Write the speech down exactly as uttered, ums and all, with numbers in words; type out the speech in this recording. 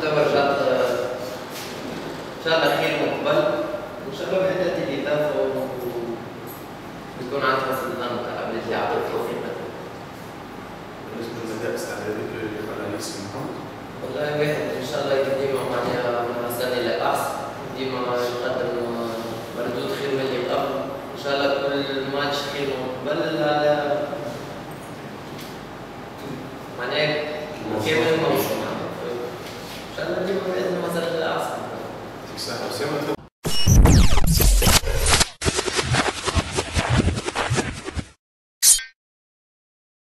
متورجات ان شاء الله خير مقبل، وان شاء الله بحدة اللي يضافوا بيكون عندهم سلطان قبل اللي يعطوا التوفيق. بالنسبه للاداء استعدادك للرئيس محمد؟ والله واحد ان شاء الله ديما معناها من سنه لاحسن، ديما يقدم مردود خير من اللي قبل، ان شاء الله كل ماتش خير مقبل على معناها كيف الموسم ان شاء الله ديما باذن الله لاحسن. يعطيك الصحه.